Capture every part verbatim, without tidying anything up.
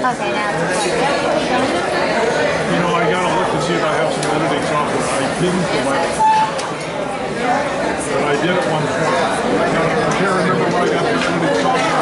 Okay, now it's recording. You know, I gotta look to see if I have some editing software. I didn't for my, but I did at one point. I can't remember when I got this editing software.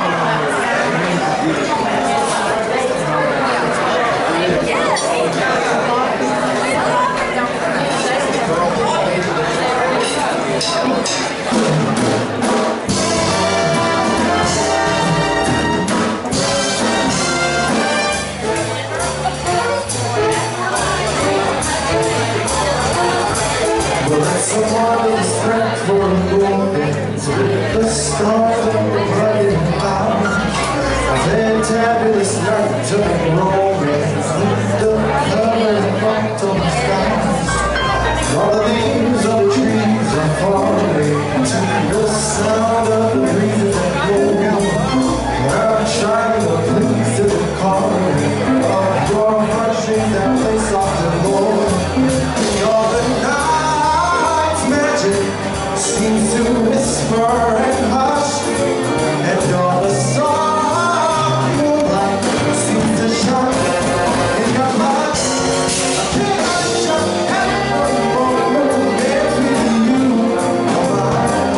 Someone is trapped for a moment with the stars of the running power. A fantabulous night of romance with the colors marked on the skies. All the leaves of the trees are falling to the sound of the breeze that blows. I'm trying to please to the calling of your heartstrings that play soft and low. All the night seems to whisper and hush, and all the soft moonlight seems to shine in your heart. Can I just have one more romance with you? Oh my,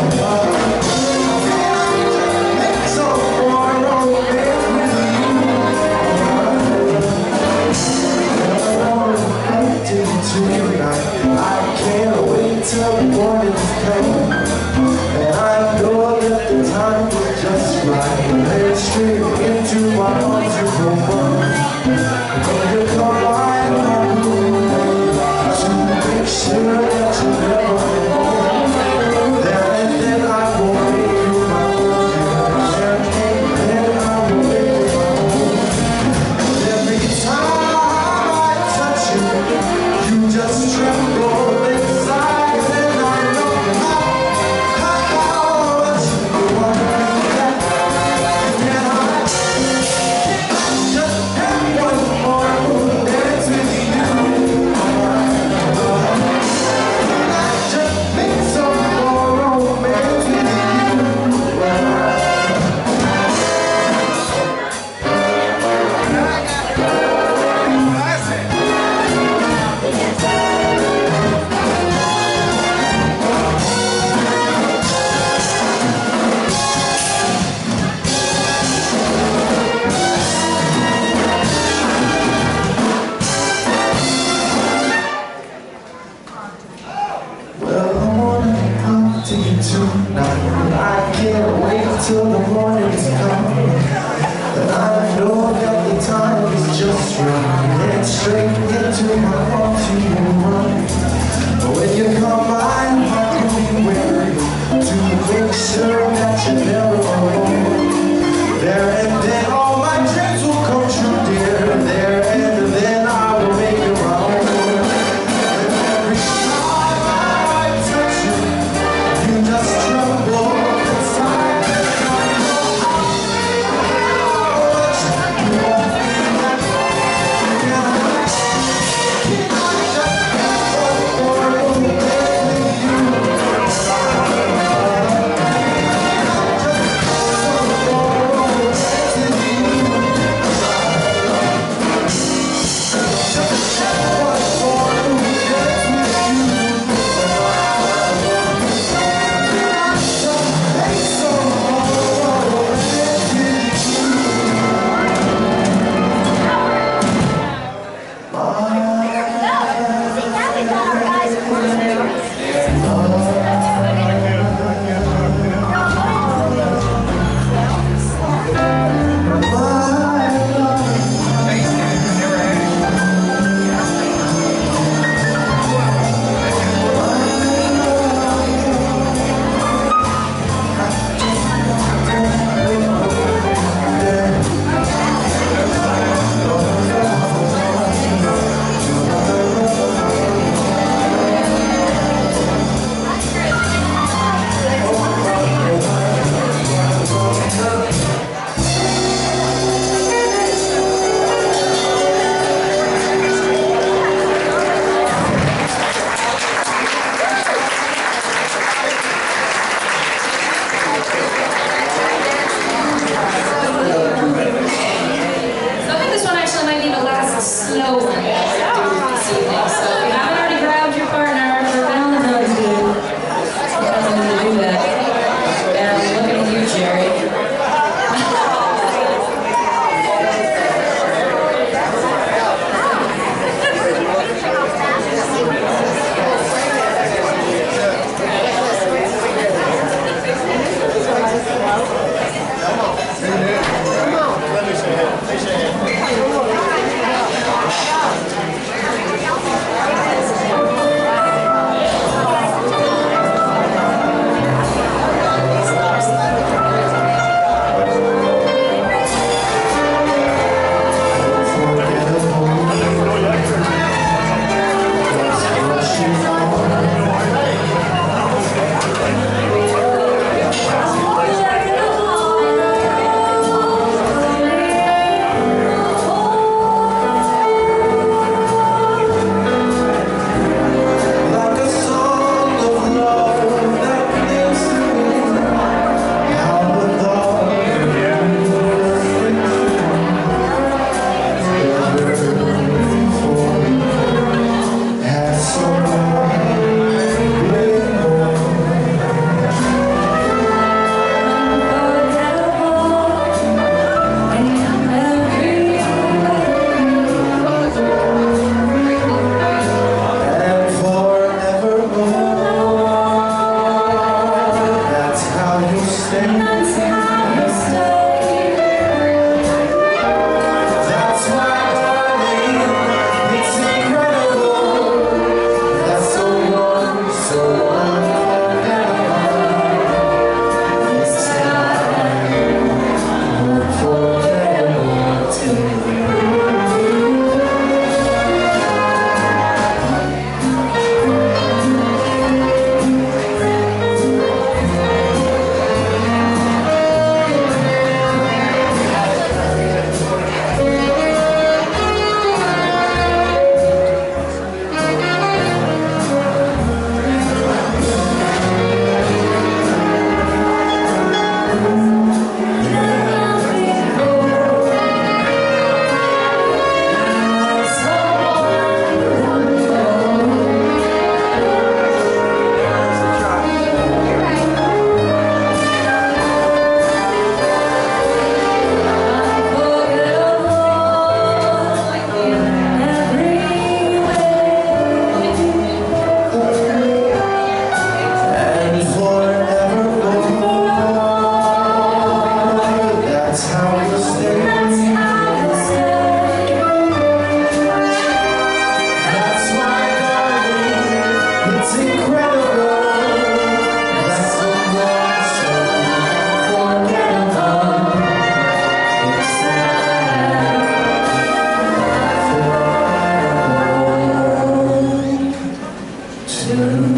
can I just make some more romance with you? Oh my, I'm tonight. I can't wait till the morning's come. And I know that the time is just right. Head straight into my arms, you go on. When you come by my room, to make sure that you never alone. There and then I will make you my own. There and then I will make you my own. Every time I touch you, you just tremble inside. I can't wait till the morning's come. And I know that the time is just right. And straight into my arms you will run. But when you come by, I'm really wary to make sure that you're never alone. There and then all my dreams will come true, dear. There and then I will make it my own. And every time I touch you, you just tremble inside. Can I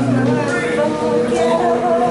Unforgettable.